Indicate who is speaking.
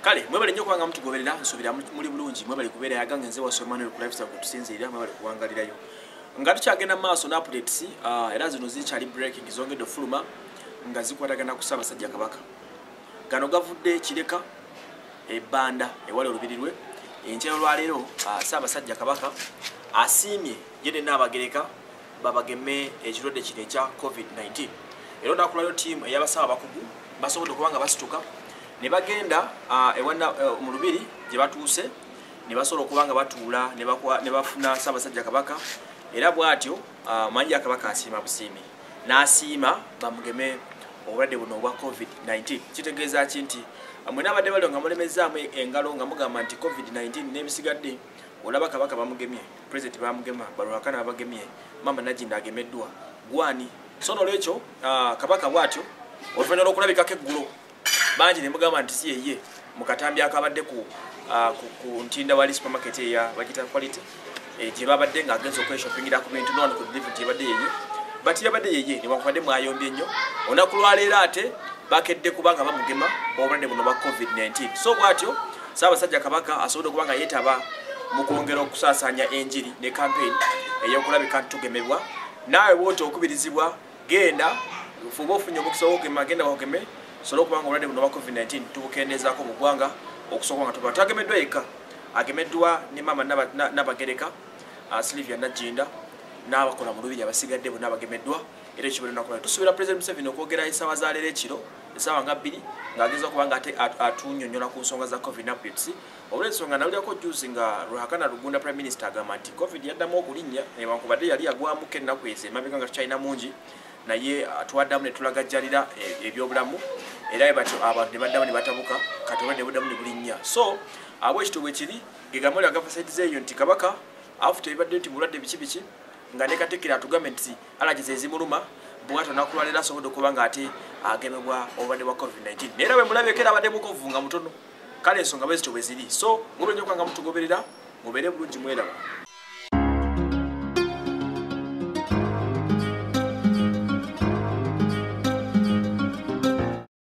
Speaker 1: kale mwebale nnyo kubanga mutugoberera nsubira muli bulungi mwebale kubeera yagange nze wasomani ku lifestyle kutusinzirira mwebale kuwangalirayo nga tukyagenda maaso na updates era zino zikyali breaking zongedde fuluma nga zikwatagana ku Ssaabasajja Kabaka gano gavudde Kireka ebbanda ewali olubirirwe enkyalo lwaleero Ssaabasajja Kabaka asiimye yene n'abagereka babageme ekirwadde kino ekya COVID-19 era nakulalo team ey'abasawo abakugu basobodde kubanga basituka ne bagenda mu lubiri gye batuuse ne basobola okubanga batuula ne bafuna Ssaabasajja Kabaka era bw'atyo Manyi Kabaka asiima busiimi n'asiima bamugeme obulwadde buno obwa COVID-19 kitegeeza ki nti mwena abadde bali nga mulemezzaamu engalo nga mugamba nti COVID-19 n'ebisigadde olaba Kabaka bamugemye president bamugema Barwakana bagemye Mama Najinda agemeddwa gwani so nolwekyo Kabaka bw'atyo oluvannyuma lw'okulabikako eggulo bangi ne mugamba nti si yeye mukatambi akabadde ku ntinda wali supermarket eya bagita quality gye babadde nga agenza okweshoppingira ku bintu n'ono ku delivery yabadde yeye bati yabadde yeye ne bakwadde mwayombye nnyo olunaku lwaleero ate bakedde kubanga bamugema obulwadde buno bwa COVID-19 so bw'atyo Ssaabasajja Kabaka asobodde okubanga yeetaba mu kwongera okusaasaanya enjiri ne campaign ey'okulabika ntugemebwa naawe bw'oti okubirizibwa genda fuba ofunye omukisa w'okugema genda bakugeme solo okubanga obulwadde buno bwa COVID-19 tubukendeezaako mu ggwanga okusobola nga tuba tagemeddwa yekka agemeddwa ne Mama Nabagereka Sylvia Najinda n'abakola mu lubiri abasigadde bonna bagemeddwa era ekibalo nakola tusuubira President Museveni okwogera essaawa za leero ekiro essaawa nga 2 ng'ageza okubanga ate atunnyonnyola ku nsonga za COVID updates olw'ensonga nawulyako juzi nga Ruhakana Rugunda Prime Minister agamba nti COVID yaddamu okulinnya newankubadde yali yagwamuko ennaku ezo emabega nga tukyalina mungi naye twaddamu ne tulagajjalira ebyobulamu era batyo abantu ne baddamu ne batabuka kati obulwadde buddamu ne bulinnya so abwekityo bwe kiri gegamuli agavasaidiza eyo nti Kabaka afuta ebibadde nti mulwadde biki nga ne Katikkiro atugambe nti alagiza ezimuluma bw'atyo nakulwalira asobodde okuba nga ate agemebwa obulwadde bwa COVID-19 naye era bwe mulabeko era abadde mukovu nga mutono kale ensonga bwe zityo bwe ziri so mube nnyo kubanga mutugoberera mubeere bulungi mweraba